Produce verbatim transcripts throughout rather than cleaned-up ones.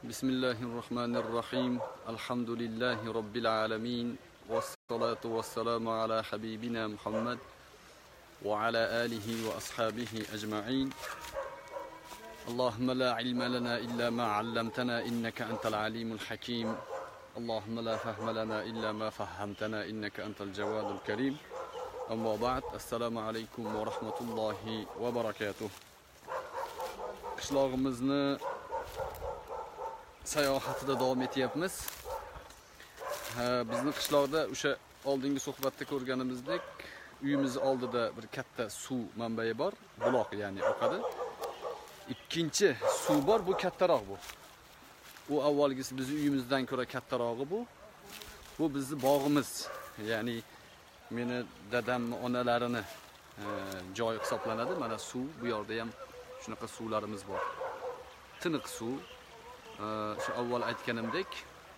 Bismillahirrahmanirrahim. Alhamdulillahi Rabbil alamin. Wassalatu wassalamu ala habibina Muhammad wa ala alihi wa ashabihi ajma'in. Allahumma la ilma lana illa ma 'allamtana innaka antal alimul hakim. Allahumma la fahma lana illa ma fahhamtana innaka antal jawadul karim. Amma ba'd. Assalomu alaykum va rahmatullohi va barakatuh. Qishlog'imizni sayohatida davom etyapmiz. Bizni qishloqda o'sha oldingi suhbatda ko'rganimizdek, uyimiz oldida bir katta suv manbai bor, buloq ya'ni oqadi. Ikkinchi suv bor, bu kattaroq bu. U avvalgisi bizning uyimizdan ko'ra kattarog'i bu. Bu bizning bog'imiz, ya'ni meni dadamni onalarini joy hisoblanadi. Mana suv, bu yerda ham shunaqa suvlarimiz bor. Tiniq suv. Shu avval aytganimdek,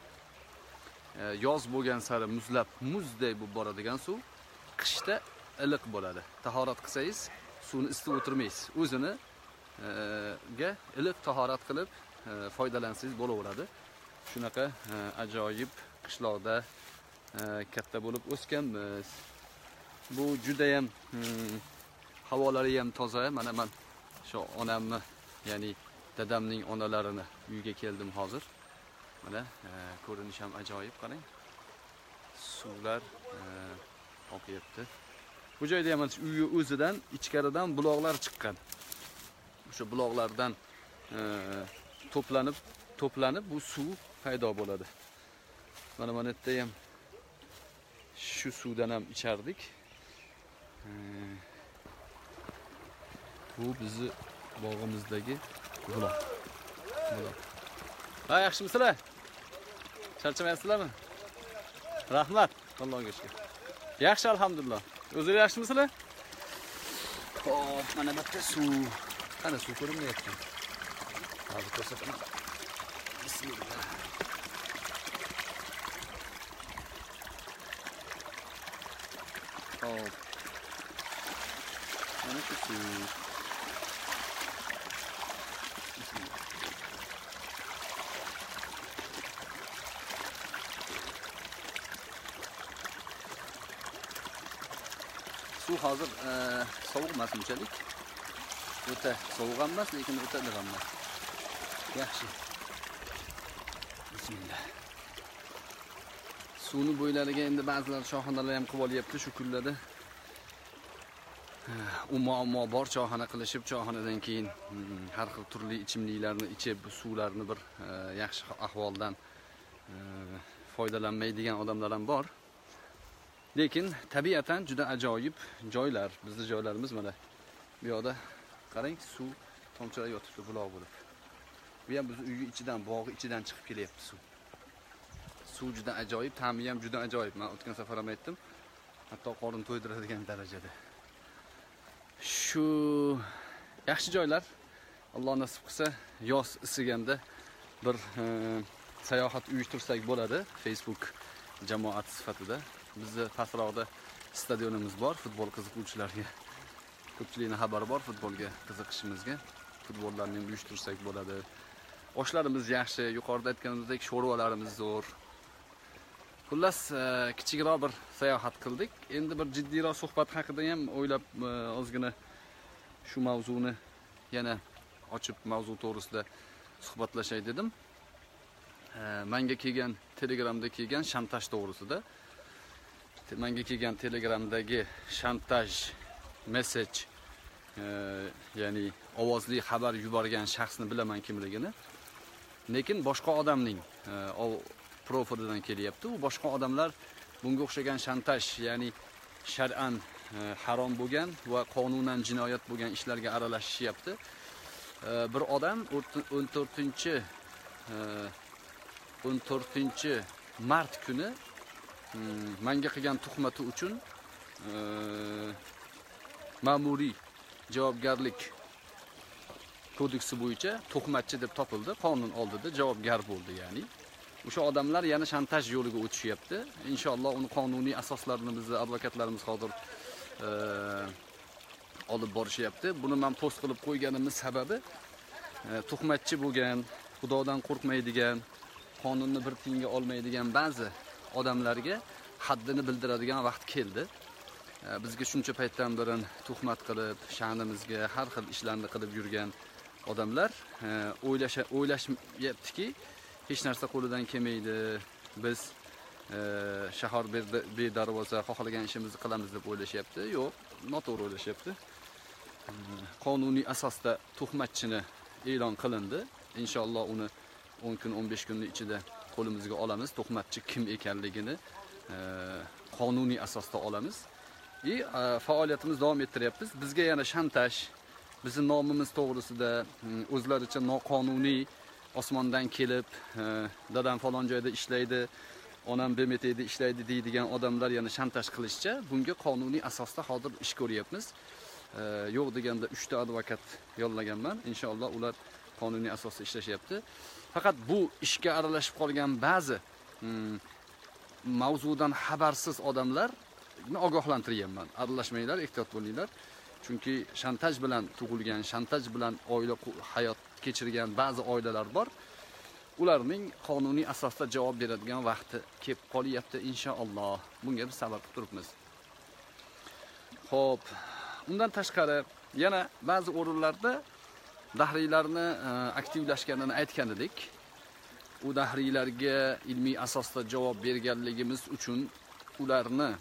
yoz bo'lgan sari muzlab, muzdek bo'lib boradigan suv, qishda iliq bo'ladi. Tahorat qilsangiz, suvni isitib o'tirmaysiz. O'zini ga iliq tahorat qilib foydalansangiz bo'laveradi. Shunaqa ajoyib qishloqda katta bo'lib o'sganmiz. Bu juda ham havolari ham toza. Mana men shu onamni, ya'ni dadamning onalarini uyga keldim hozir. Mana ko'rinish ham ajoyib, qarang. Suvlar oqyapti. Bu joyda ham uyi o'zidan ichkaridan buloqlar chiqqan. O'sha buloqlardan to'planib, to'planib bu suv paydo bo'ladi. Mana mana yerda ham shu suvdan ham ichardik. Bu bizni bog'imizdagi buloq. Buloq. Ha, yaxshimisizlar? Charchamayapsizlarmi? Rahmat, Allohga shukr. Yaxshi, alhamdulillah. O'zingizlar yaxshimisizlar? Xo'p, mana bu yerda suv. Qani suv ko'rinmayapti. Hozir ko'rsataman. Bismillah. Xo'p. Mana shu suv. Suv hozir sovuq emas unchalik. O'ta sovuq ham emas, lekin o'ta iliq ham emas. Yaxshi. Bismillah. Suvni bo'ylariga endi ba'zilar choyxonalar ham qilib olyapti shu kunlarda. U muammo bor, choyxona qilishib, choyxonadan keyin har xil turli ichimliklarni ichib, suvlarni bir yaxshi ahvoldan foydalanmaydigan odamlar ham bor. Lekin tabiatan juda ajoyib joylar. Bizning joylarimiz mana bu yoqda qarang, suv tomchilar yotibdi buloq bo'lib. Bu ham bizning uy ichidan, bog'i ichidan chiqib kelyapti suv. Suv juda ajoyib, ta'mi ham juda ajoyib. Men o'tgan safar ham aytdim. Hatto qorin to'ydiradigan darajada. Shu yaxshi joylar. Alloh nasib qilsa, yoz isiganda bir sayohat uyushtirsak bo'ladi Facebook jamoat sifatida. Bizda pastroqda stadionimiz bor, futbol qiziquvchilarga. Ko'pchilikning xabari bor futbolga qiziqishimizga. Futbollarni uyushtirsak bo'ladi. Oshlarimiz yaxshi, yuqorida aytganimizdek sho'rvalarimiz zo'r. Xullas, kichikroq bir sayohat qildik. Endi bir jiddiyroq suhbat haqida ham o'ylab ozgina shu mavzuni yana ochib mavzu to'g'risida suhbatlashay dedim. Menga kelgan Telegramda kelgan shantaj to'g'risida. Menga kelgan Telegramdagi shantaj message, ya'ni ovozli xabar yuborgan shaxsni bilaman kimligini. Lekin boshqa odamning profilidan kelyapti. U boshqa odamlar bunga o'xshagan shantaj, ya'ni shar'an harom bo'lgan va qonunan jinoyat bo'lgan ishlarga aralashishyapti. Bir odam o'n to'rtinchi mart kuni menga qilgan tuhmati uchun ma'muriy javobgarlik kodeksi bo'yicha tuhmatchi deb topildi. Qonun oldida javobgar bo'ldi, ya'ni. O'sha odamlar yana shantaj yo'liga o'tishyapti. Inshaalloh uni qonuniy asoslarini bizning advokatlarimiz hozir olib borishyapti. Buni men post qilib qo'yganimiz sababi tuhmatchi bo'lgan Xudodan qo'rqmaydigan, qonunni bir tiyinga olmaydigan ba'zi odamlarga haddini bildiradigan vaqt keldi. Bizga shuncha paytdan beri tuhmat qilib, sha'nimizga har xil ishlarni qilib yurgan odamlar o'ylasha o'ylashmayaptiki, hech narsa qo'lidan kelmaydi. Biz shahar bedarvoza xohlagan ishimizni qilamiz deb o'ylashyapti. Yo'q, noto'g'ri o'ylashyapti. Qonuniy asosda tuhmatchini e'lon qilindi. Inshaalloh uni o'n kun, o'n besh kunning ichida qo'limizga olamiz. Tuhmatchi kim ekanligini qonuniy asosda olamiz. И faoliyatimiz davom ettiryapmiz. Bizga yana shantaj, bizning nomimiz to'g'risida o'zlaricha noqonuniy osmondan kelib, dadam falon joyda ishlaydi, onam B M T'da ishlaydi deydigan odamlar yana shantaj qilishcha, bunga qonuniy asosda hozir ish ko'ryapmiz. Yo'q deganda uchta advokat yollaganman. Inshaalloh ular qonuniy asosda ishlashyapti. Faqat bu ishga aralashib qolgan ba'zi mavzudan xabarsiz odamlar ogohlantiryapman. Aralashmanglar, ehtiyot bo'linglar. Chunki shantaj bilan tug'ilgan, shantaj bilan oila hayot kechirgan ba'zi oilalar bor. Ularning qonuniy asosda javob beradigan vaqti kelib qolyapti inshaalloh. Bunga biz sabr qilib turibmiz. Xo'p, undan tashqari yana ba'zi o'rinlarda dahriylarni aktivlashganini aytgan edik. U dahriylarga ilmiy asosda javob berganligimiz uchun ularni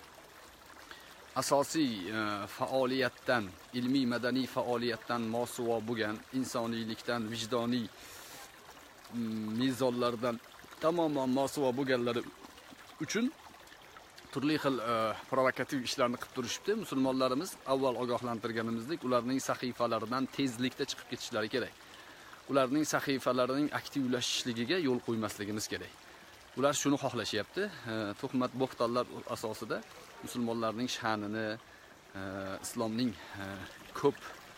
asosiy faoliyatdan, ilmiy madaniy faoliyatdan mosuvo bo'lgan insoniylikdan, vijdoniy mezonlardan tamoman mosuvo bo'lganlari uchun turli xil provokativ ishlarni qilib turishibdi. Musulmonlarimiz avval ogohlantirganimizdek, ularning sahifalaridan tezlikda chiqib ketishlari kerak. Ularning sahifalarining aktivlashishligiga yo'l qo'ymasligimiz kerak. Ular shuni xohlashyapti. Tuhmat bo'xtonlar asosida musulmonlarning sha'nini, islomning ko'p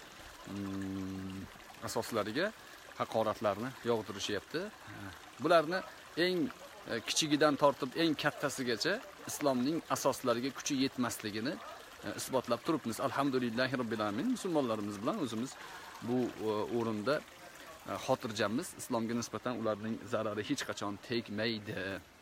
asoslariga haqoratlarni yog'dirishyapti. Bularni eng kichigidan tortib eng kattasigacha islomning asoslariga kuchi yetmasligini isbotlab turibmiz. Alhamdulillahi robbil alamin. Musulmonlarimiz bilan o'zimiz bu o'rinda xotirjammiz. Islomga nisbatan ularning zarari hech qachon tegmaydi.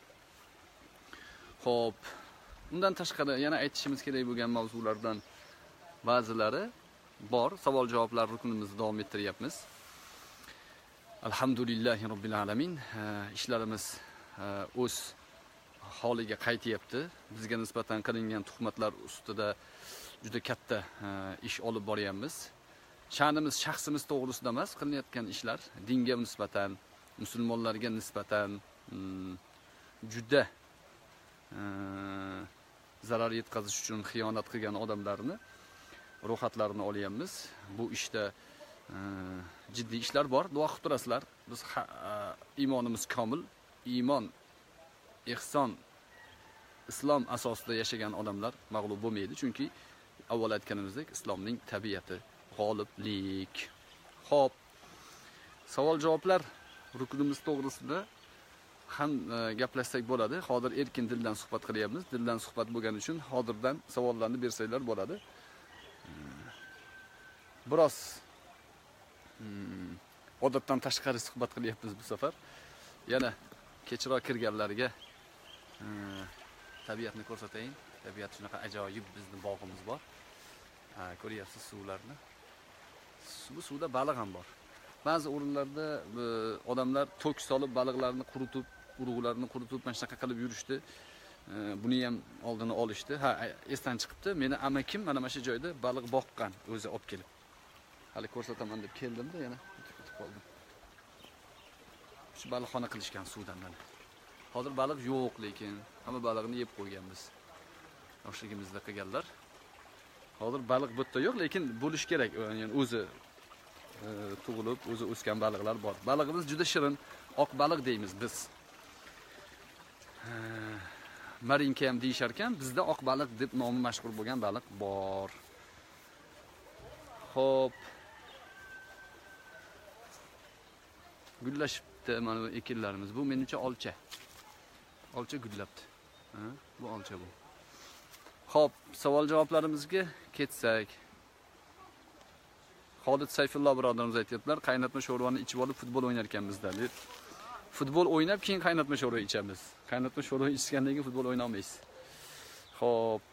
Xo'p, undan tashqari yana aytishimiz kerak bo'lgan mavzulardan ba'zilari bor. Savol-javoblar ruknimizni davom ettiryapmiz. Alhamdulillahi robbil alamin. Ishlarimiz o'z holiga qaytyapti. Bizga nisbatan qilingan tuhmatlar ustida juda katta ish olib boryapmiz. Sha'nimiz shaxsimiz to'g'risida emas, qilinayotgan ishlar dinga nisbatan, musulmonlarga nisbatan juda zarar yetkazish uchun xiyonat qilgan odamlarni ro'yxatlarini olyapmiz. Bu ishda jiddiy ishlar bor. Duo qilib turasizlar. Biz iymonimiz komil, iymon, ihson, islom asosida yashagan odamlar mag'lub bo'lmaydi. Chunki avval aytganimizdek, islomning tabiati g'oliblik. Xo'p, savol-javoblar ruknimiz to'g'risida ham gaplashsak bo'ladi. Hozir erkin dildan suhbat qilyapmiz. Dildan suhbat bo'lgani uchun hozirdan savollarni bersanglar bo'ladi. Biroz odatdan tashqari suhbat qilyapmiz bu safar. Yana kechroq kirganlarga tabiatni ko'rsatayin. Tabiat shunaqa ajoyib, bizning bog'imiz bor. Ha, ko'ryapsiz suvlarni. Bu suvda baliq ham bor. Ba'zi o'rinlarda odamlar tok solib baliqlarni quritib, urug'larni quritib, mana shunaqa qilib yurishdi. Buni ham oldini olishdi. Ha, esdan chiqibdi. Meni amakim mana mana shu joyda baliq boqqan, o'zi olib kelib. Hali ko'rsataman deb keldim-da, yana o'tib qoldim. Shu baliqxona qilishgan suvdan mana. Hozir baliq yo'q, lekin hamma baliqni yeb qo'yganmiz. Yoshligimizda qilganlar. Hozir baliq bu yerda yo'q, lekin bo'lish kerak. Ya'ni o'zi tug'ilib, o'zi o'sgan baliqlar bor. Balig'imiz juda shirin, oq baliq deymiz biz. Marinka ham deyishar ekan, bizda oq baliq deb nomi mashhur bo'lgan baliq bor. Xo'p. Gullashibdi mana bu ekinlarimiz. Bu menimcha olcha. Olcha gullabdi. Ha, bu olcha bu. Xo'p, savol-javoblarimizga ketsak. Xolid Sayfulloh birodarimiz aytibdilar, qaynatma sho'rvani ichib olib futbol o'ynar ekanmiz-da deb. Futbol o'ynab keyin qaynatma sho'rva ichamiz. Qaynatma sho'rva ichgandan keyin futbol o'ynay olmaysiz. Xo'p.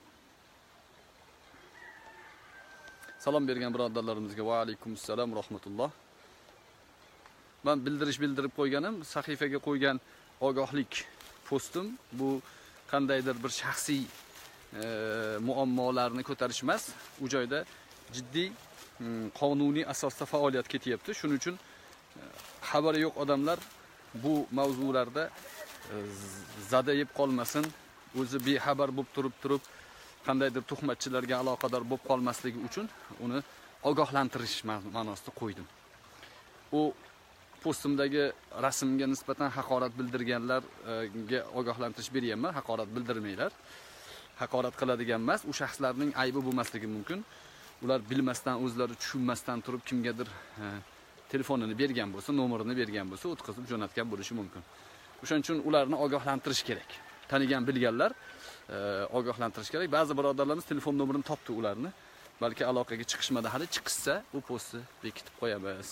Salom bergan birodarlarimizga va alaykum assalom rahmatulloh. Men bildirish bildirib qo'yganim, sahifaga qo'ygan ogohlik postim bu qandaydir bir shaxsiy e, muammolarni ko'tarish emas. U joyda jiddiy qonuniy asosda faoliyat ketyapti. Shuning uchun xabari yo'q odamlar bu mavzularda zada yeb qolmasin, o'zi bexabar bo'lib turib turib qandaydir tuhmatchilarga aloqador bo'lib qolmasligi uchun uni ogohlantirish ma'nosida qo'ydim. U postimdagi rasmga nisbatan haqorat bildirganlarga ogohlantirish beryapman, haqorat bildirmanglar. Haqorat qiladigan emas, u shaxslarning aybi bo'lmasligi mumkin. Ular bilmasdan, o'zlari tushunmasdan turib kimgadir e, telefonini bergan bo'lsa, nomerini bergan bo'lsa, o'tkazib jo'natgan bo'lishi mumkin. O'shaning uchun ularni ogohlantirish kerak. Tanigan, bilganlar e, ogohlantirish kerak. Ba'zi birodarlarimiz telefon nomerini topdi ularni. Balki aloqaga chiqishmadi, hali chiqsa, u postni bekitib qo'yamiz.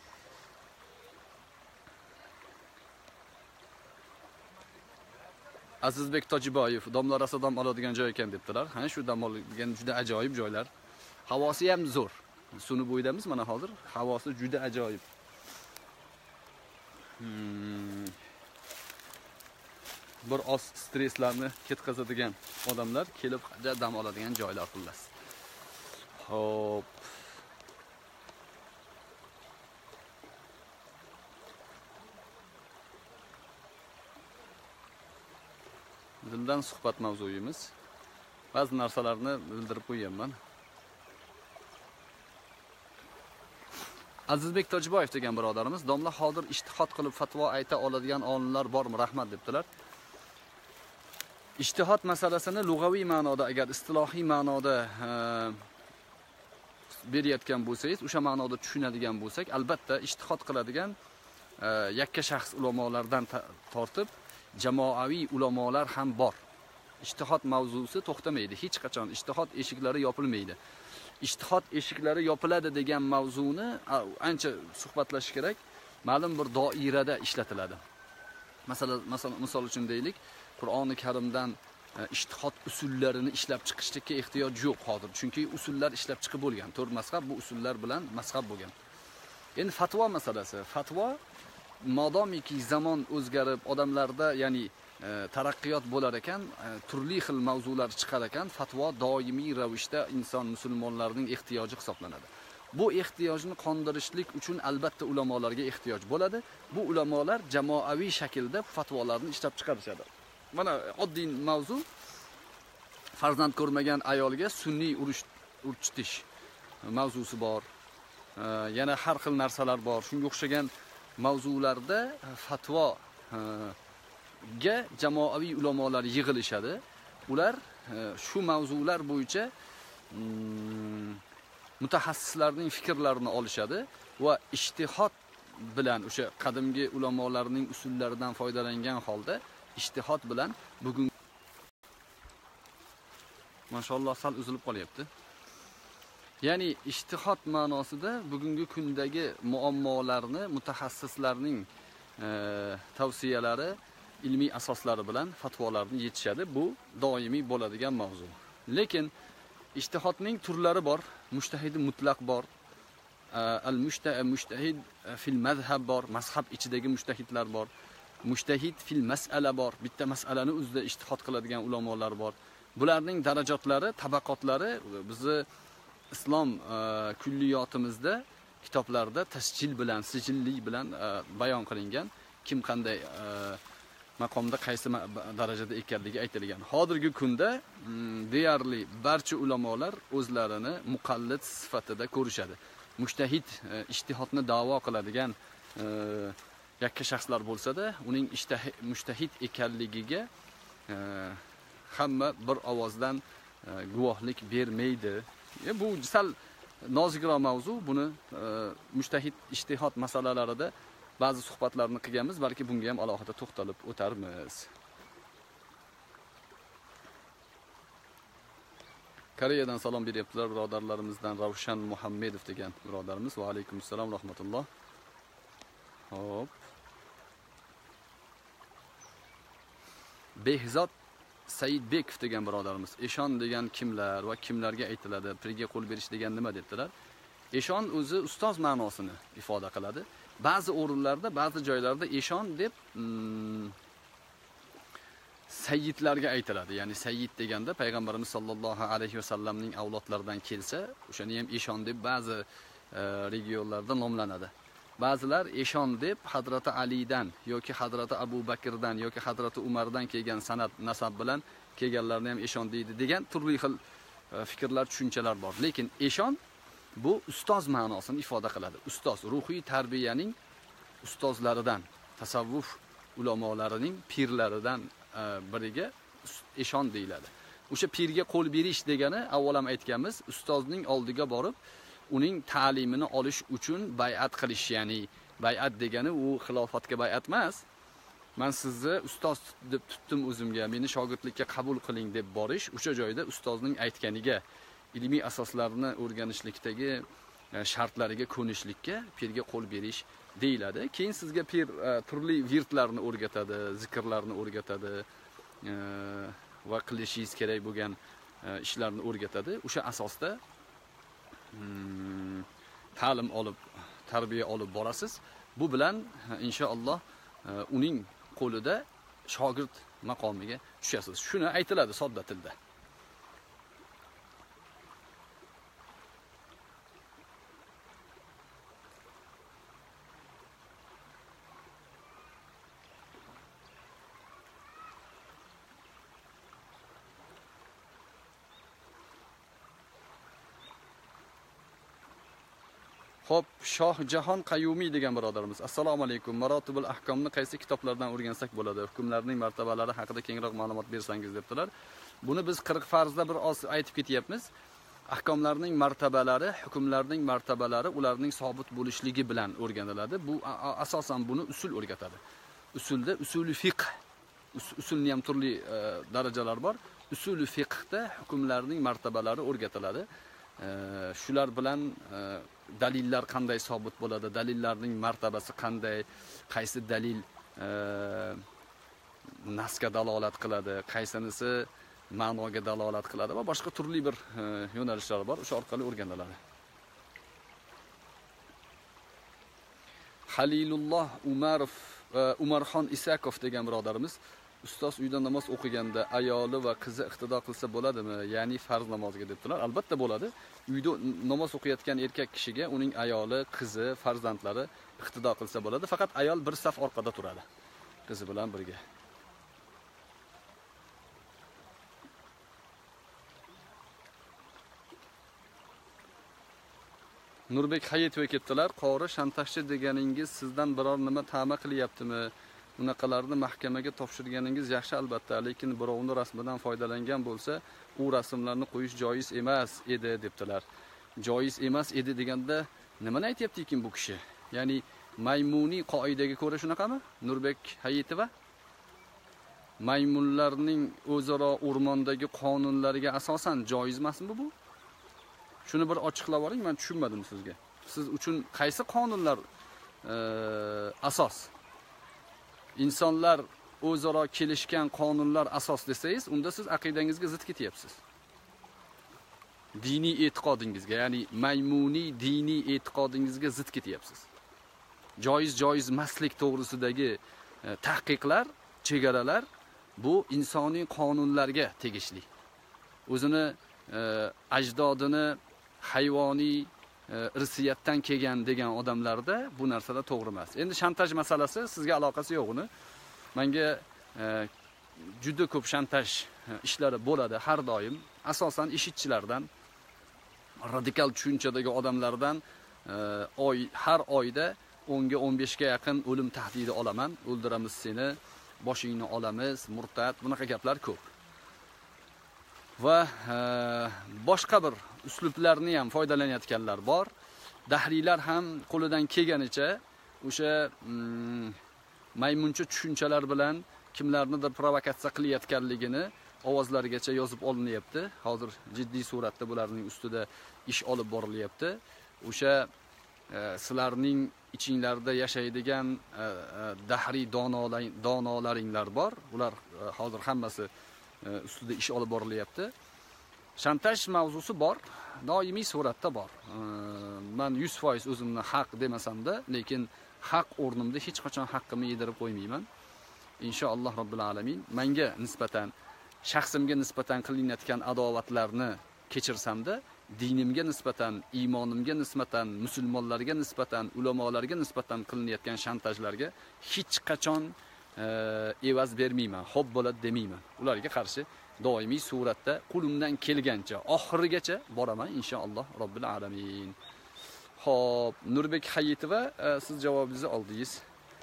Azizbek Tojiboyev, domlar dam oladigan joy ekan debdilar. Ha, shu dam olgan juda ajoyib joylar. Havosi ham zo'r. Suvni bo'ydamiz mana hozir. Havosi juda ajoyib. Hmm. Bir oz stresslarni ketkazadigan odamlar kelib dam oladigan joylar xullas. Hop. Dildan suhbat mavzuyimiz. Ba'zi narsalarni bildirib qo'yganman. Azizbek Tojiboyev degan birodarimiz, domla hozir ijtihod qilib fatvo ayta oladigan olimlar bormi? Rahmat debdilar. Ijtihod masalasini lug'aviy ma'noda, agar istilohiy ma'noda e, berayotgan bo'lsangiz, o'sha ma'noda tushunadigan bo'lsak, albatta ijtihod qiladigan e, yakka shaxs ulamolardan tortib jamoaviy ulamolar ham bor. Ijtihod mavzusi to'xtamaydi, hech qachon ijtihod eshiklari yopilmaydi. Ijtihod eshiklari yopiladi degan mavzuni ancha suhbatlash kerak. Ma'lum bir doirada ishlatiladi. Masalan, masalan misol uchun deylik, Qur'oni Karimdan ijtihod usullarini ishlab chiqishga ehtiyoj yo'q hozir. Chunki usullar ishlab chiqib bo'lgan. to'rt mazhab bu usullar bilan mazhab bo'lgan. Endi fatvo masalasi. Fatvo modomiki zamon o'zgarib, odamlarda, ya'ni e, taraqqiyot bo'lar ekan, e, turli xil mavzular chiqar ekan, fatvo doimiy ravishda inson musulmonlarning ehtiyoji hisoblanadi. Bu ehtiyojni qondirishlik uchun albatta ulamolarga ehtiyoj bo'ladi. Bu ulamolar jamoaviy shaklda fatvolarni ishlab chiqarishadi. Mana oddiy mavzu, farzand ko'rmagan ayolga sunniy urush urchitish mavzusi bor. E, yana har xil narsalar bor. Shunga o'xshagan mavzularda fatvo ga jamoaviy ulamolar yig'ilishadi. Ular shu mavzular bo'yicha mutaxassislarning fikrlarini olishadi va ijtihod bilan o'sha qadimgi ulamolarning usullaridan foydalangan holda ijtihod bilan bugun mashalloh sal uzilib qolyapti. Ya'ni ijtihod ma'nosida bugungi kundagi muammolarni mutaxassislarning e, tavsiyalari, ilmiy asoslari bilan fatvolarni yetishadi. Bu doimiy bo'ladigan mavzu. Lekin ijtihodning turlari bor. Mujtahid mutlaq bor. Al-mujtahid mujtahid fil mazhab bor. Mazhab ichidagi mujtahidlar bor. Mujtahid fil mas'ala bor. Bitta mas'alani o'zida ijtihod qiladigan ulamolar bor. Bularning darajotlari, tabaqotlari bizni islom e, kulliyotimizda kitoblarda tasjil bilan, sijillik bilan e, bayon qilingan. Kim qanday e, maqomda qaysi darajada ekanligi aytilgan. Hozirgi kunda deyarli barcha ulamolar o'zlarini muqallid sifatida ko'rishadi. Mujtahid e, ijtihodni da'vo qiladigan e, yakka shaxslar bo'lsa-da, uning mujtahid ekanligiga e, hamma bir ovozdan e, guvohlik bermaydi. E, bu sal nozikroq mavzu. Buni e, mujtahid ijtihod masalalarida ba'zi suhbatlarni qilganmiz, balki bunga ham alohida to'xtalib o'tarmiz. Koreyadan salom beryaptilar birodarlarimizdan Ravshan Muhammedov degan birodarimiz. Va alaykum assalom rahmatulloh. Hop. Behzod Saidbekov degan birodarimiz. Eshon degan kimlar va kimlarga aytiladi? Pirga qo'l berish degan nima debdilar? Eshon o'zi ustoz ma'nosini ifoda qiladi. Ba'zi o'rinlarda, ba'zi joylarda eshon deb hmm, sayyidlarga aytiladi. Ya'ni sayyid deganda payg'ambarimiz sollallohu alayhi vasallamning avlodlaridan kelsa, o'shani ham eshon deb ba'zi e, regionlarda nomlanadi. Ba'zilar eshon deb Hazrati Alidan yoki Hazrati Abu Bakrdan yoki Hazrati Umardan kelgan sanad nasab bilan kelganlarni ham eshon deydi degan turli xil e, fikrlar, tushunchalar bor. Lekin eshon bu ustoz ma'nosini ifoda qiladi. Ustoz ruhiy tarbiyaning ustozlaridan, tasavvuf ulamolarining pirlaridan e, biriga eshon deyiladi. O'sha pirga qo'l berish degani avval ham aytganmiz, ustozning oldiga borib uning ta'limini olish uchun bay'at qilish, ya'ni bay'at degani u xilofatga bay'at emas. Men sizni ustoz deb tutdim o'zimga, meni shogirdlikka qabul qiling deb borish, o'sha joyda ustozning aytganiga, ilmiy asoslarni o'rganishlikdagi shartlariga ko'nishlikka pirga qo'l berish deyiladi. Keyin sizga pir turli virtlarni o'rgatadi, zikrlarni o'rgatadi va qilishingiz kerak bo'lgan ishlarni o'rgatadi. O'sha asosda Hmm, ta'lim olib, tarbiya olib borasiz. Bu bilan inshaalloh uning qo'lida shogird maqomiga tushasiz. Shuni aytiladi sodda tilda. Xo'p, Shoh Jahon Qayumiy degan birodarimiz. Assalomu alaykum. Marotibul ahkomni qaysi kitoblardan o'rgansak bo'ladi? Hukmlarning martabalari haqida kengroq ma'lumot bersangiz debdilar. Buni biz qirq farzda bir oz aytib ketyapmiz. Ahkomlarning martabalari, hukmlarning martabalari ularning sobit bo'lishligi bilan o'rganiladi. Bu asosan buni usul o'rgatadi. Usulda usuli fiqh, usulni ham turli e, darajalar bor. Usuli fiqhda hukmlarning martabalari o'rgatiladi. E, shular bilan e, dalillar qanday sobit bo'ladi, dalillarning martabasi qanday, qaysi dalil e, nasga dalolat qiladi, qaysinisi ma'noga dalolat qiladi va boshqa turli bir e, yo'nalishlar bor, o'sha orqali o'rganiladi. Halilulloh Umarov, e, Umarxon Isakov degan birodarimiz, ustoz uyda namoz o'qiganda ayoli va qizi iqtido qilsa bo'ladimi? Ya'ni farz namoziga debdilar. Albatta bo'ladi. Uyda namoz o'qiyotgan erkak kishiga uning ayoli, qizi, farzandlari iqtido qilsa bo'ladi. Faqat ayol bir saf orqada turadi, qizi bilan birga. Nurbek Hayitova ketdilar. Qori shantajchi deganingiz sizdan biror nima ta'ma qilyaptimi? Unaqalarni mahkamaga topshirganingiz yaxshi albatta, lekin birovning rasmidan foydalangan bo'lsa, u rasmlarni qo'yish joiz emas edi debdilar. Joiz emas edi deganda nimani aytayapti ekan bu kishi? Ya'ni maymuniy qoidaga ko'ra shunaqami? Nurbek Hayitova maymunlarning o'zaro o'rmondagi qonunlariga asosan joiz emasmi bu? Shuni bir ochiqlab oling, men tushunmadim sizga. Siz uchun qaysi qonunlar e, asos? İnsanlar o'zaro kelishgan qonunlar asos desangiz, unda siz aqidangizga zid ketyapsiz. Diniy e'tiqodingizga, ya'ni maymuniy diniy e'tiqodingizga zid ketyapsiz. Joiz joiz emaslik to'g'risidagi e, tahqiqlar, chegaralar bu insoniy qonunlarga tegishli. O'zini e, ajdodini hayvoniy irsiyatdan kelgan degan odamlarda bu narsalar to'g'ri emas. Endi shantaj masalasi sizga aloqasi yo'q uni. Menga e, juda ko'p shantaj ishlari bo'ladi har doim. Asosan ishitchilardan, radikal tushunchadagi odamlardan e, oy har oyda o'n ga o'n besh ga yaqin o'lim tahdidi olaman. O'ldiramiz seni, boshingni olamiz, murtad, bunaqa gaplar ko'p. Va e, boshqa bir uslublarni ham foydalanayotganlar bor. Dahriylar ham qo'lidan kelganicha o'sha mm, maymuncha tushunchalar bilan kimlarnidir provokatsiya qilayotganligini ovozlarigacha yozib olinyapti. Hozir jiddiy suratda bularning ustida ish olib borilyapti. O'sha sizlarning ichinglarda yashaydigan dahriy donolaringlar bor. Ular hozir hammasi ustida ish olib borilyapti. Shantaj mavzusi bor, doimiy suratda bor. Men yuz foiz o'zimni haq demasam-da, lekin haq o'rnimda hech qachon haqqimni yedirib qo'ymayman. Inshaalloh robbil alamin menga nisbatan, shaxsimga nisbatan qilinayotgan adovatlarni kechirsam-da, dinimga nisbatan, iymonimga nisbatan, musulmonlarga nisbatan, ulamolarga nisbatan qilinayotgan shantajlarga hech qachon evaz bermayman, xo'p bo'ladi demayman. Ularga qarshi doimiy suratda qo'limdan kelgancha oxirigacha boraman inshaalloh robbil alamin. Xo'p, Nurbek Hayitova, siz javobingizni oldingiz.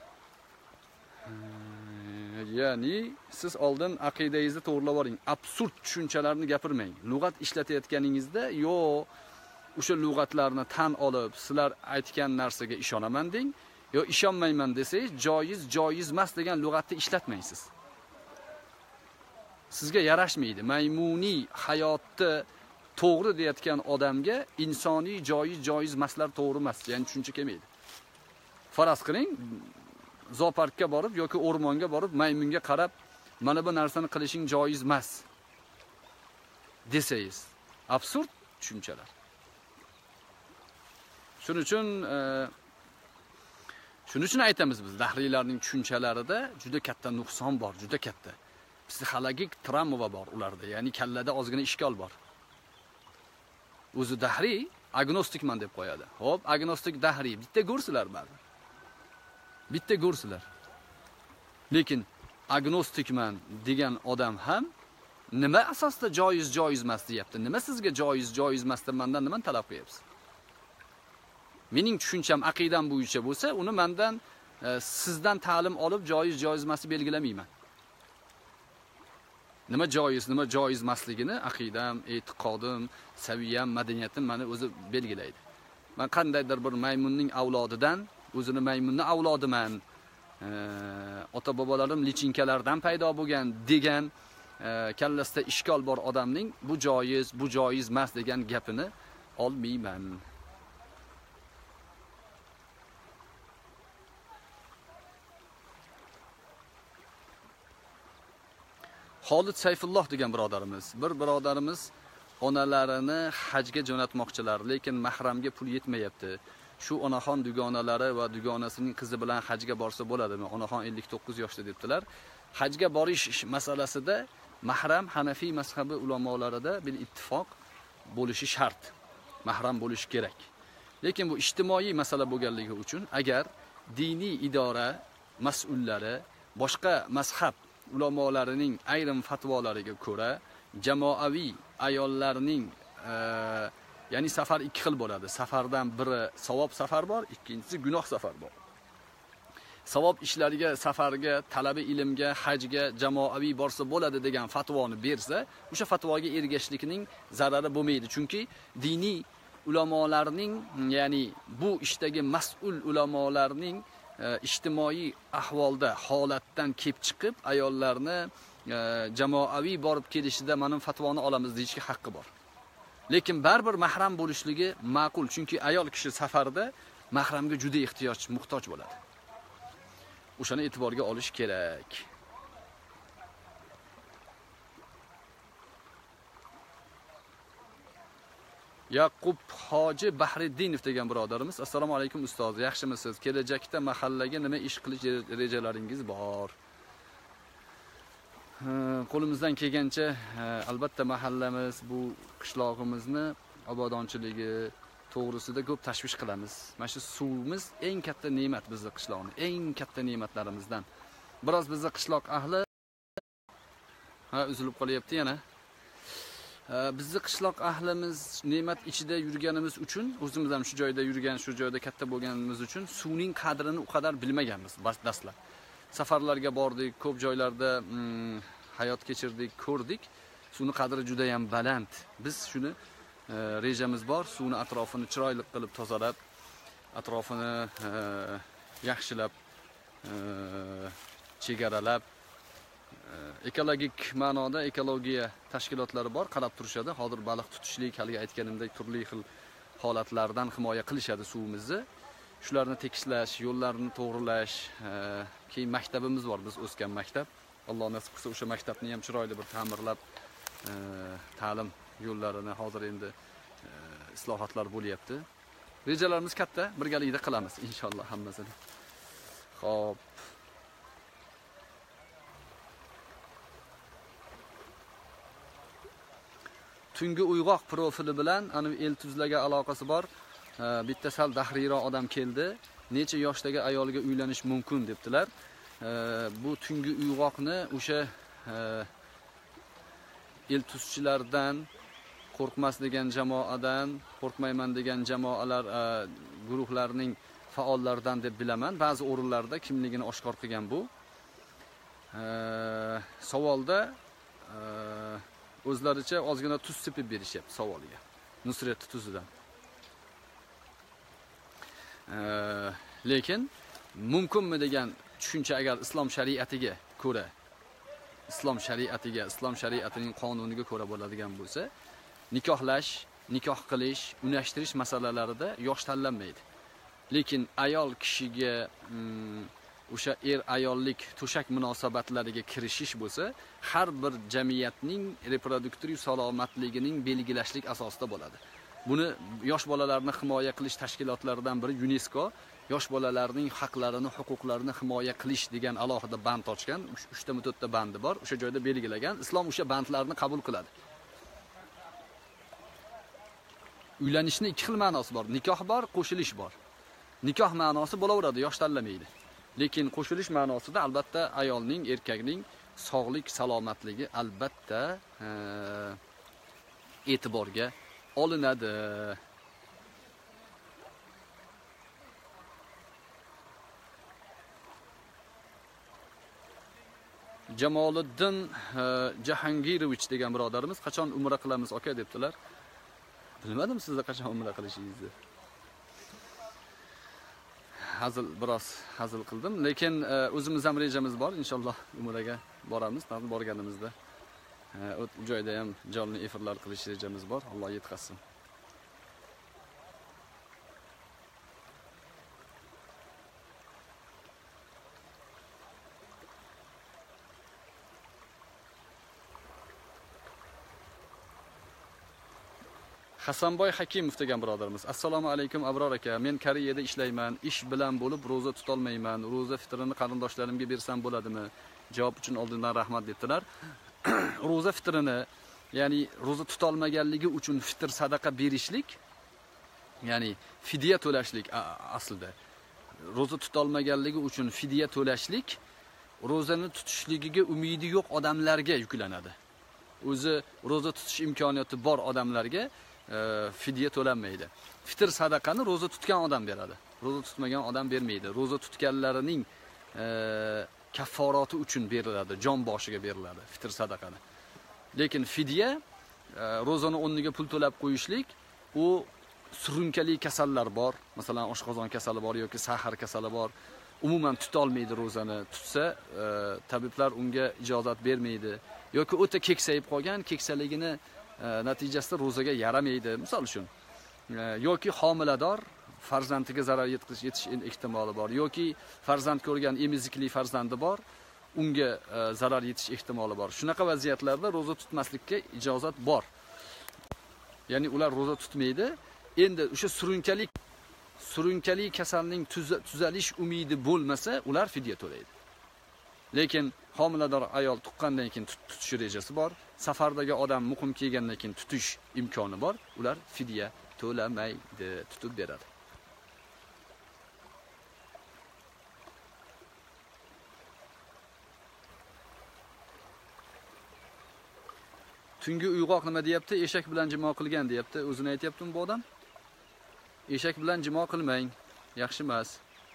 Ya'ni siz oldin aqidangizni to'g'rilab oling. Absurd tushunchalarni gapirmang. Lug'at ishlatayotganingizda yo o'sha lug'atlarni tan olib, sizlar aytgan narsaga ishonaman deng, yo ishonmayman desangiz, joiz, joiz emas degan lug'atni ishlatmaysiz. Sizga yarashmaydi. Maymuniy hayotda to'g'ri deyotgan odamga insoniy joiz, joiz emaslar to'g'ri emas, ya'ni tushuncha kelmaydi. Faraz qiling, zooparkka borib yoki o'rmonga borib maymunga qarab, mana bu narsani qilishing joiz emas desangiz, absurd tushunchalar. Shuning uchun shuning uchun aytamiz biz, dahriylarning tushunchalarida juda katta nuqson bor, juda katta. Psixologik travma bor ularda, ya'ni kallada ozgina ishkol bor. O'zi dahriy agnostikman deb qo'yadi. Xo'p, agnostik dahriy bitta go'rsizlar baribir. Bitta go'rsizlar. Lekin agnostikman degan odam ham nima asosda joiz, joiz emas deyapti? Nima sizga joiz, joiz emas deb mendan nimani talab qilyapsiz? Mening tushuncham aqidam bo'yicha bo'lsa, uni mendan sizdan ta'lim olib joiz, joiz emasni belgilamayman. Nima joiz, nima joiz emasligini aqidam, e'tiqodim, saviyam, madaniyatim meni o'zi belgilaydi. Men qandaydir bir maymunning avlodidan, o'zini maymunning avlodiman, ota bobolarim lichinkalardan paydo bo'lgan degan kallasida ishkol bor odamning bu joiz, bu joiz emas degan gapini olmayman. Xolid Sayfulloh degan birodarimiz, bir birodarimiz onalarini hajga jo'natmoqchilar, lekin mahramga pul yetmayapti. Shu onaxon dugonalari va dugonasining qizi bilan hajga borsa bo'ladimi? Onaxon ellik to'qqiz yoshda debdilar. Hajga borish masalasida mahram Hanafiy mazhabi ulamolarida bil ittifoq bo'lishi shart. Mahram bo'lishi kerak. Lekin bu ijtimoiy masala bo'lganligi uchun agar diniy idora mas'ullari boshqa mazhab ulamolarining ayrim fatvolariga ko'ra jamoaviy ayollarning e, ya'ni safar ikki xil bo'ladi. Safardan biri savob safar bor, ikkinchisi gunoh safar bor. Savob ishlariga, safarga, talabi ilmga, hajga jamoaviy borsa bo'ladi degan fatvoni bersa, o'sha fatvoga ergashishlikning zarari bo'lmaydi. Chunki diniy ulamolarning, ya'ni bu ishdagi mas'ul ulamolarning ijtimoiy ahvolda holatdan kelib chiqib ayollarni jamoaviy borib kelishida mening fatvoni olamiz deyishga haqqi bor. Lekin baribir mahram bo'lishligi ma'qul, chunki ayol kishi safarda mahramga juda ehtiyoj, muhtoj bo'ladi. O'shani e'tiborga olish kerak. Yaqub Hoji Bahriddinov degan birodarimiz, assalomu alaykum ustoz, yaxshimisiz? Kelajakda mahallaga nima ish qilish rejalaringiz bor? Qo'limizdan kelgancha albatta mahallamiz, bu qishlog'imizni obodonchiligi to'g'risida ko'p tashvish qilamiz. Mana shu suvimiz eng katta ne'mat bizning qishloqning, eng katta ne'matlarimizdan. Biroz bizning qishloq ahli ha uzilib qolyapti yana. Bizni qishloq ahlimiz ne'mat ichida yurganimiz uchun, o'zimiz ham shu joyda yurgan, shu joyda katta bo'lganimiz uchun suvning qadrini u qadar bilmaganmiz dastlab. Safarlarga bordik, ko'p joylarda hmm, hayot kechirdik, ko'rdik. Suvning qadri juda ham baland. Biz shuni e, rejamiz bor, suvni atrofini chiroyli qilib tozalab, atrofini e, yaxshilab, e, chegaralab, e, ekologik ma'noda ekologiya tashkilotlari bor, qarab turishadi. Hozir baliq tutishlik, haligi aytganimdek turli xil holatlardan himoya qilishadi suvimizni. Shularni tekislash, yo'llarni to'g'rilash, keyin maktabimiz bor, biz o'sgan maktab. Alloh nasib qilsa o'sha maktabni ham chiroyli bir ta'mirlab, ta'lim yo'llarini hozir endi islohotlar bo'lyapti. Rejalarimiz katta, birgalikda qilamiz inshaalloh hammasini. Xo'p. Tungi uyg'oq profili bilan ana el tuzlarga aloqasi bor. Bitta sal dahriyroq odam keldi. Necha yoshdagi ayolga uylanish mumkin debdilar. Bu tungi uyg'oqni o'sha el tuzchilardan, qo'rqmas degan jamoadan, qo'rqmayman degan jamoalar guruhlarining faollaridan deb bilaman. Ba'zi o'rinlarda kimligini oshkor qilgan bu. Savolda o'zlaricha ozgina tuz sepib berishyapti savoliga. Nusrat tuzidan. Lekin mumkinmi degan tushuncha agar islom shariatiga ko'ra, islom shariatiga, islom shariatining qonuniga ko'ra bo'ladigan bo'lsa, nikohlash, nikoh qilish, unashtirish masalalarida yosh tanlanmaydi. Lekin ayol kishiga o'sha er ayollik to'shak munosabatlariga kirishish bo'lsa, har bir jamiyatning reproduktiv salomatligining belgilashlik asosida bo'ladi. Buni yosh bolalarni himoya qilish tashkilotlaridan biri UNESCO yosh bolalarning haqlarini, huquqlarini himoya qilish degan alohida band ochgan, uchta mi to'rtta bandi bor. O'sha joyda belgilagan. Islom o'sha bandlarni qabul qiladi. Uylanishning ikki xil ma'nosi bor. Nikoh bor, qo'shilish bor. Nikoh ma'nosi bo'laveradi, yosh tanlamaydi. Lekin qo'shilish ma'nosida albatta ayolning, erkakning sog'lik, salomatligi albatta e'tiborga olinadi. Jamoliddin Jahangirovich degan birodarimiz qachon umra qilamiz aka debdilar. Bilmadim sizlar qachon umra qilishingizni. Hazil biroz hazil qildim, lekin o'zimiz ham rejamiz bor, inshaalloh umraga boramiz. Borganimizda u joyda ham jonli efirlar qilish rejamiz bor. Alloh yetkazsin. Hasanboy Hakimov degan birodarimiz. Assalomu alaykum Abror aka. Men Koreyada ishlayman. Ish bilan bo'lib roza tutolmayman. Roza fitrini qarindoshlarimga bersam bo'ladimi? Javob uchun oldindan rahmat debdilar. Roza fitrini, ya'ni roza tutolmaganligi uchun fitr sadaqa berishlik, ya'ni fidya to'lashlik aslida. Roza tutolmaganligi uchun fidya to'lashlik rozani tutishligiga umidi yo'q odamlarga yuklanadi. O'zi roza tutish imkoniyati bor odamlarga fidya to'lanmaydi. Fitr sadaqani roza tutgan odam beradi. Roza tutmagan odam bermaydi. Roza tutganlarining kafforati uchun beriladi, jon boshiga beriladi fitr sadaqani. Lekin fidya rozani o'rniga pul to'lab qo'yishlik, u surunkali kasallar bor, masalan oshqozon kasali bor yoki sahar kasali bor, umuman tuta olmaydi rozani. Tutsa, tabiblar unga ijozat bermaydi yoki o'ta keksayib qolgan, keksaligini natijasida rozaga yaramaydi. Misol uchun, yoki homilador farzandiga zarar yetkizish yetish ehtimoli bor yoki farzand ko'rgan emizikli farzandi bor, unga zarar yetish ehtimoli bor. Shunaqa vaziyatlarda roza tutmaslikka ijozat bor. Ya'ni ular roza tutmaydi. Endi o'sha surunkalik surunkali kasalning tuzalish umidi bo'lmasa, ular fidya to'laydi. Lekin homilador ayol tuqqandan keyin tutish rejasi bor, safardagi odam muqim kelgandan keyin tutish imkoni bor, ular fidya to'lamaydi, tutib beradi. Tungi uyg'oq nima deyapti? Eshak bilan jimo qilgan deyapti. O'zini aytayaptimi bu odam? Eshak bilan jimo qilmang, yaxshi emas.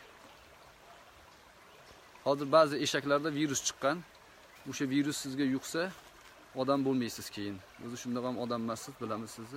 Hozir ba'zi eshaklarda virus chiqqan. O'sha virus sizga yuqsa, odam bo'lmaysiz keyin. O'zi shunday ham odam emassiz, bilamiz sizni.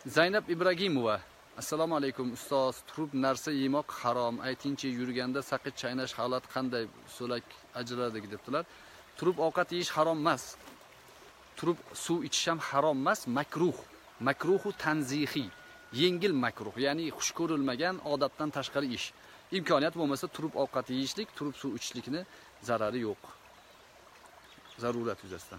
Zaynab Ibragimova. Assalomu alaykum ustoz. Turib narsa yemoq harom. Aytingchi, yurganda saqich chaynash holat qanday so'lak ajraladi debdilar. Turib ovqat yeyish harom emas. Turib suv ichish ham harom emas, makruh. Makruhu tanzihi. Yengil makruh, ya'ni xush ko'rilmagan, odatdan tashqari ish. Imkoniyat bo'lmasa turib ovqat yeyishlik, turib suv ichishlikni zarari yo'q. Zarurat yuzasidan.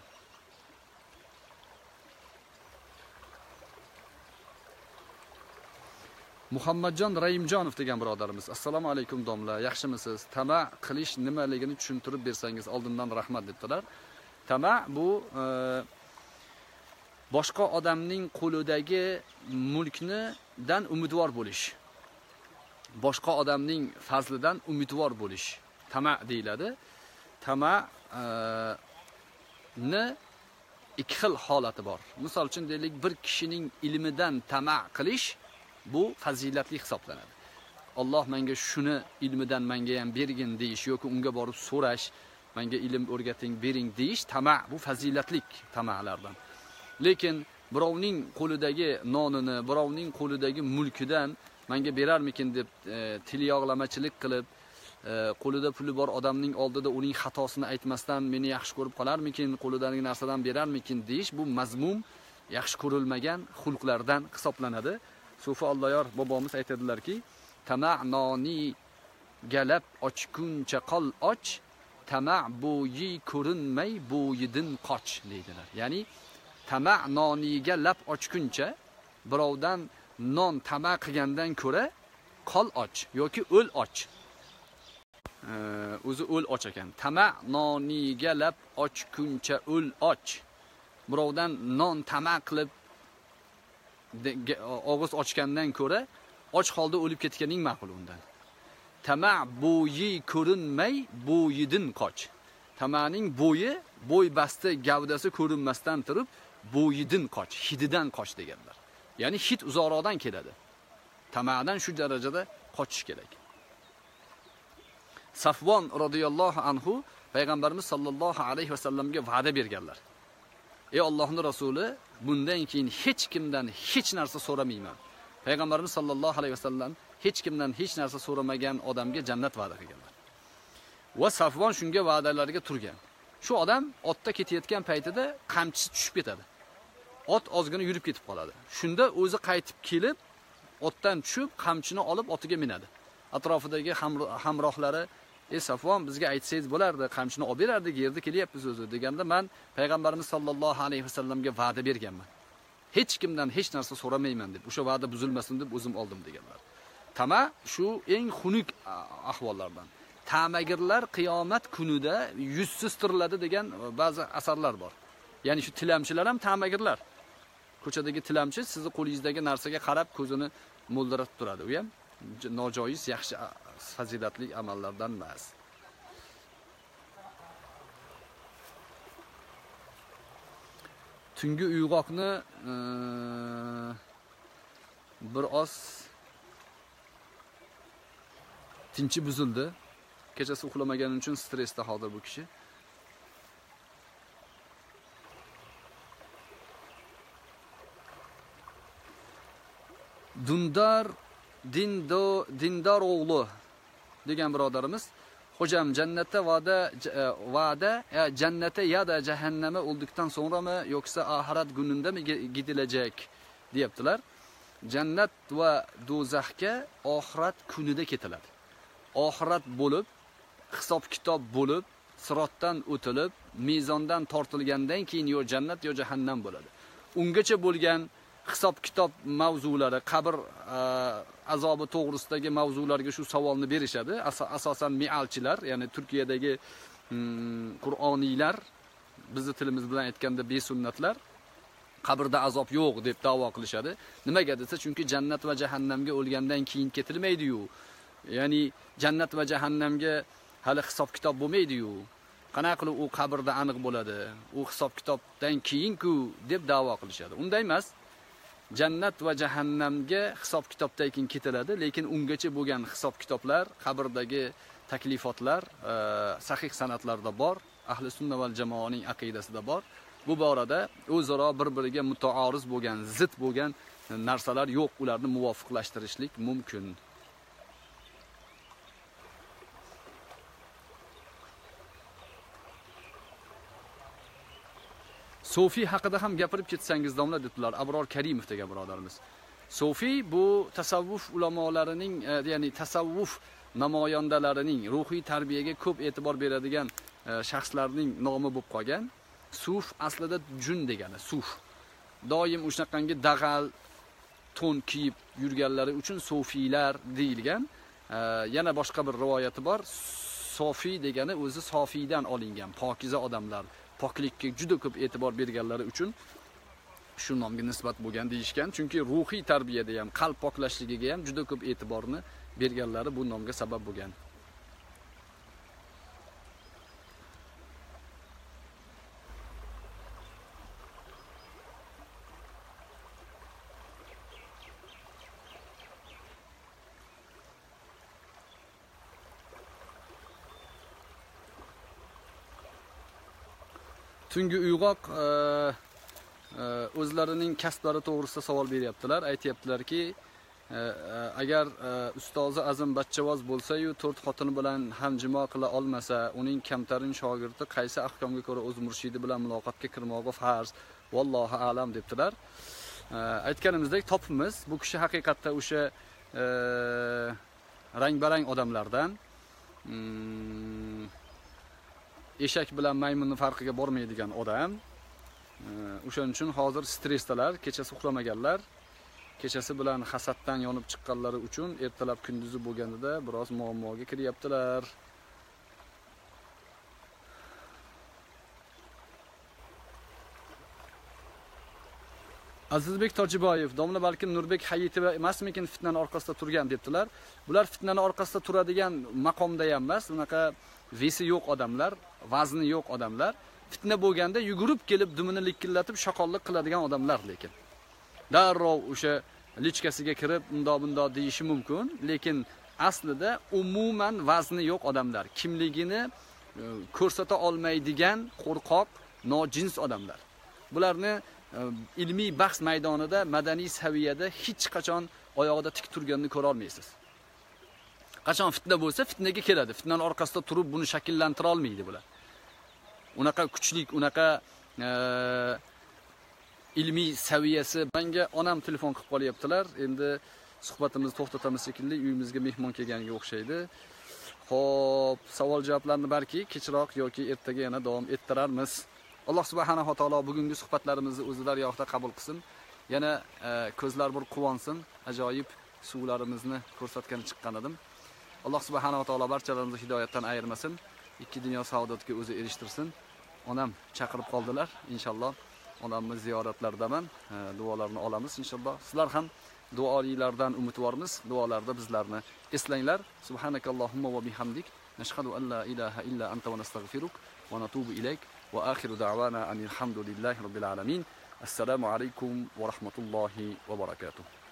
Muhammadjon Raimjonov degan birodarimiz. Assalomu alaykum domla, yaxshimisiz? Tama qilish nimaligini tushuntirib bersangiz oldindan rahmat debdilar. Tama bu e, boshqa odamning qo'lidagi mulkni dan umidvor bo'lish. Boshqa odamning fazlidan umidvor bo'lish. Tama deyiladi. Tama e, ni ikki xil holati bor. Misol uchun deylik, bir kishining ilmidan tama qilish bu fazilatli hisoblanadi. Alloh menga shuni ilmidan menga ham bergin deyish yoki unga borib so'rash, menga ilm o'rgating, bering deyish tama, bu fazilatlik tamalardan. Lekin birovning qo'lidagi nonini, birovning qo'lidagi mulkidan menga berarmikin deb e, tilyog'lamachilik qilib, e, qo'lida puli bor odamning oldida uning xatosini aytmasdan meni yaxshi ko'rib qolarmikin, qo'lidagi narsadan berarmikin deyish bu mazmum, yaxshi ko'rilmagan xulqlardan hisoblanadi. Sufi Alloyor bobomiz aytadilarki, tama' noni galab ochguncha qol och, tama' bo'yi ko'rinmay bo'yidin qoch deydilar. Ya'ni tama' noniga lab ochguncha, birovdan non tama' qilgandan ko'ra qol och yoki o'l och. O'zi o'l och ekan. Tama' noniga lab ochguncha o'l och. Birovdan non tama' qilib og'iz ochgandan ko'ra och holda o'lib ketganing ma'qul undan. Tama' bo'yi ko'rinmay bo'yidin qoch. Tama'ning bo'yi, bo'y basti gavdasi ko'rinmasdan turib, bo'yidin qoch, hididan qoch deganlar. Ya'ni hid uzoqroqdan keladi. Tama'dan shu darajada qochish kerak. Safvon radhiyallohu anhu payg'ambarimiz sollallohu alayhi vasallamga va'da berganlar. Ey Allohning rasuli, bundan keyin hech kimdan hech narsa so'ramayman. Payg'ambarimiz sollallohu alayhi vasallam hech kimdan hech narsa so'ramagan odamga jannat va'da qilganlar. Va Safvon shunga va'dalarga turgan. Shu odam otda ketayotgan paytida qamchisi tushib ketadi. Ot ozgina yurib ketib qoladi. Shunda o'zi qaytib kelib, otdan tushib, qamchini olib otiga minadi. Atrofidagi hamrohlari, "Ey Safvon, bizga aytsangiz bo'lardi, qamchini olib berardik, yerda kelyapmiz o'zi" deganda, "Men payg'ambarimiz sollallohu alayhi vasallamga va'da berganman. Hech kimdan hech narsa so'ramayman" deb, o'sha va'da buzilmasin deb o'zim oldim deganlar. Tama shu eng xunuk ahvollardan. Tamagirlar qiyomat kunida yuzsiz tiriladi degan ba'zi asarlar bor. Ya'ni shu tilamchilar ham tamagirlar. Ko'chadagi tilamchi sizni qo'lingizdagi narsaga qarab ko'zini mo'ldiratib turadi. U ham nojoiz, yaxshi fazilatli amallardan emas. Tungi uyg'oqni e, bir oz tinchi buzildi. Kechasi uxlamaganim uchun stressda hozir bu kishi. Dundar dindo dindor o'g'li degan birodarimiz, "Hojam, jannatda va'da va'da jannatda yada jahannama o'ldikdan so'ngrami yo'ksa oxirat kunindami gidilajak?" deyaptilar. Jannat va do'zaxga oxirat kunida ketiladi. Oxirat bo'lib, hisob kitob bo'lib, sirotdan o'tilib, mezondan tortilgandan keyin yo jannat yo jahannam bo'ladi. Ungacha bo'lgan hisob kitob mavzulari, qabr azobi to'g'risidagi mavzularga shu savolni berishadi. As asosan mi'alchilar, ya'ni Turkiyadagi hmm, Qur'oniylar, bizning tilimiz bilan aytganda besunnatlar, qabrda azob yo'q deb da'vo qilishadi. Nimaga desa, chunki jannat va jahannamga o'lgandan keyin ketilmaydi-yu. Ya'ni jannat va jahannamga hali hisob kitob bo'lmaydi-yu. Qanaqa qilib u qabrda aniq bo'ladi? U hisob kitobdan keyin-ku deb da'vo qilishadi. Unday emas. Jannat va jahannamga hisob kitobdan keyin ketiladi, lekin ungacha bo'lgan hisob kitoblar, qabrdagi taklifotlar e, sahih sanatlarda bor, ahli sunna val jamoaning aqidasida bor. Bu borada o'zaro bir-biriga mutaoriz bo'lgan, zid bo'lgan narsalar yo'q, ularni muvofiqlashtirishlik mumkin. Sofi haqida ham gapirib ketsangiz domla debdilar Abror Karimov degan birodarimiz. Sofi bu tasavvuf ulamolarining, ya'ni tasavvuf namoyandalarining ruhiy tarbiyaga ko'p e'tibor beradigan shaxslarning nomi bo'lib qolgan. Suf aslida jun degani, suf. Doim o'shanaqangi dag'al to'n kiyib yurganlari uchun sofiylar deyilgan. Yana boshqa bir rivoyati bor. Sofi degani o'zi sofiydan olingan, pokiza odamlar, poklikka juda ko'p e'tibor berganlari uchun shu nomga nisbat bo'lgan deyishgan. Chunki ruhiy tarbiyada ham, qalb poklashligiga ham juda ko'p e'tiborni berganlari bu nomga sabab bo'lgan. Tungi uyg'oq o'zlarining kasblari to'g'risida savol beryaptilar. Aytayaptilarki, agar ustozi azim bachchavoz bo'lsa-yu, to'rt xotini bilan ham jimo qila olmasa, uning kamtarin shogirdi qaysi ahkomga ko'ra o'z murshidi bilan muloqotga kirmog'i farz? Vallohu a'lam debdilar. Aytganimizdek, topimiz bu kishi haqiqatda o'sha rang-barang odamlardan, eshak bilan maymunning farqiga bormaydigan odam. O'shaning uchun hozir stressdalar, kechasi uxlamaganlar. Kechasi bilan hasaddan yonib chiqqanlari uchun ertalab kunduzi bo'lganida biroz muammoga kiryaptilar. Azizbek Tojiboyev, domla balkim Nurbek Hayitova emasmikin fitnaning orqasida turgan debdilar. Bular fitnaning orqasida turadigan maqomda ham emas, unaqa vesi yo'q odamlar, vazni yo'q odamlar. Fitna bo'lganda yugurib kelib dumini likillatib shoqollik qiladigan odamlar lekin. Darrov o'sha lichkasiga kirib unda-bunda deyishi mumkin, lekin aslida umuman vazni yo'q odamlar, kimligini ko'rsata olmaydigan qo'rqoq, nojins odamlar. Bularni ilmiy bahs maydonida, madaniy saviyada hech qachon oyog'ida tik turganini ko'ra olmaysiz. Qachon fitna bo'lsa, fitnaga keladi. Fitnaning orqasida turib buni shakllantira olmaydi bular. Unaqa kuchlik, unaqa ilmiy saviyasi. Menga onam telefon qilib qolyaptilar. Endi suhbatimizni to'xtatamiz shekilli, uyimizga mehmon kelganiga o'xshaydi. Xo'p, savol-javoblarni balki kechroq yoki ertaga yana davom ettirarmiz. Alloh subhanahu va taolo bugungi suhbatlarimizni o'zilar yoqda qabul qilsin. Yana ko'zlar bir quvonsin. Ajoyib suvlarimizni ko'rsatgan chiqqan edim. Alloh subhanahu va taolo barchalarimizni hidoyatdan ayirmasin. Ikki dunyo saodatiga o'zi erishtirsin. Onam chaqirib qoldilar. Inshaalloh onamni ziyoratlardaman. Duolarni olamiz inshaalloh. Sizlar ham duolardan umidvormiz. Duolarda bizlarni eslanglar. Subhanakallohumma va bihamdik. Nashhadu an la ilaha illa anta va nastag'firuk va natubu ilayk. Va akhiru da'wana anil hamdulillahi robbil alamin. Assalomu alaykum va rahmatullohi va barakatuh.